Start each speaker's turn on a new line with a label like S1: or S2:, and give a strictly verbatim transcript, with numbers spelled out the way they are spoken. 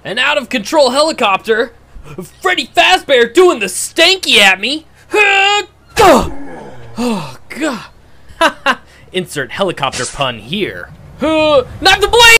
S1: An out-of-control helicopter? Freddy Fazbear doing the stanky at me? Oh, God. Insert helicopter pun here. Not the blade!